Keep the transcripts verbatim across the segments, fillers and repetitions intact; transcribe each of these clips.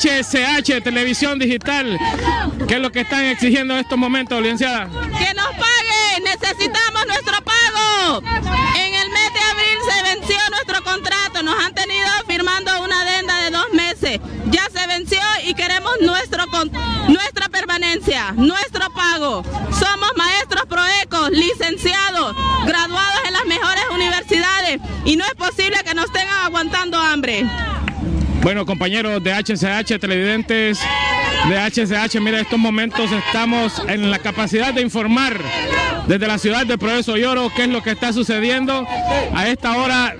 H C H, Televisión Digital. ¿Qué es lo que están exigiendo en estos momentos, licenciada? Que nos paguen, necesitamos nuestro pago. En el mes de abril se venció nuestro contrato, nos han tenido firmando una adenda de dos meses. Ya se venció y queremos nuestro nuestra permanencia, nuestro pago. Somos maestros proecos, licenciados, graduados en las mejores universidades y no es posible que nos estén aguantando hambre. Bueno, compañeros de H C H, televidentes de H C H, mira, en estos momentos estamos en la capacidad de informar desde la ciudad de Progreso y Oro qué es lo que está sucediendo a esta hora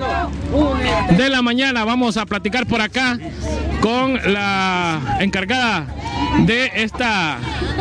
de la mañana. Vamos a platicar por acá con la encargada de esta,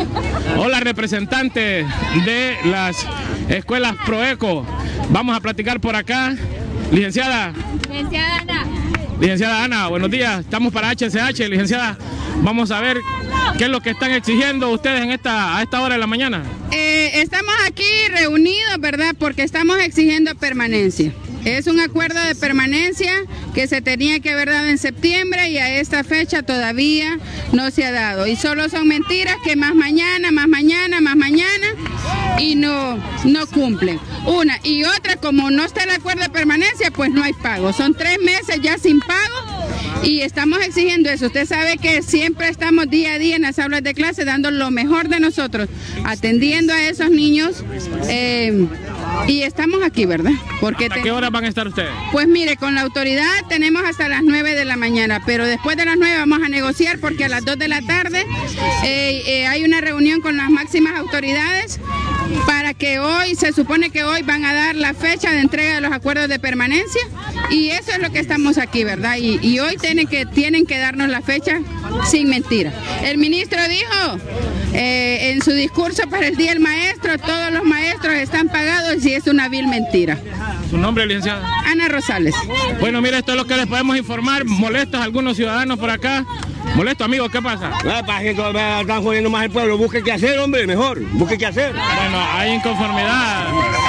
o la representante de las escuelas Proeco. Vamos a platicar por acá. Licenciada. Licenciada Ana. Licenciada Ana, buenos días. Estamos para H C H, licenciada. Vamos a ver qué es lo que están exigiendo ustedes en esta, a esta hora de la mañana. Eh, estamos aquí reunidos, ¿verdad? Porque estamos exigiendo permanencia. Es un acuerdo de permanencia que se tenía que haber dado en septiembre y a esta fecha todavía no se ha dado. Y solo son mentiras que más mañana, más mañana, más mañana y no, no cumplen. Una y otra, como no está el acuerdo de permanencia, pues no hay pago. Son tres meses ya sin pago y estamos exigiendo eso. Usted sabe que siempre estamos día a día en las aulas de clase dando lo mejor de nosotros, atendiendo a esos niños. Eh, Y estamos aquí, ¿verdad? Porque ¿Hasta qué hora van a estar ustedes? Pues mire, con la autoridad tenemos hasta las nueve de la mañana, pero después de las nueve vamos a negociar porque a las dos de la tarde eh, eh, hay una reunión con las máximas autoridades para que hoy, se supone que hoy van a dar la fecha de entrega de los acuerdos de permanencia y eso es lo que estamos aquí, ¿verdad? Y, y hoy tienen que, tienen que darnos la fecha sin mentira. El ministro dijo eh, en su discurso para el Día del Maestro, todos los maestros están pagados y es una vil mentira. ¿Su nombre, licenciada? Ana Rosales. Bueno, mira, esto es lo que les podemos informar. Molestos algunos ciudadanos por acá. Molesto, amigo, ¿qué pasa? No, para que están jodiendo más el pueblo. Busque qué hacer, hombre, mejor. Busque qué hacer. Bueno, hay inconformidad.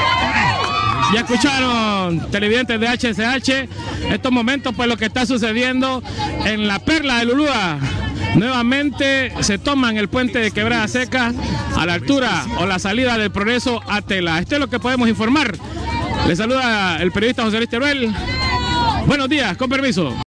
Ya escucharon, televidentes de H C H, estos momentos, pues lo que está sucediendo en la Perla de Lulúa. Nuevamente se toman el puente de Quebrada Seca a la altura o la salida del Progreso a Tela. Esto es lo que podemos informar. Les saluda el periodista José Luis Teruel. Buenos días, con permiso.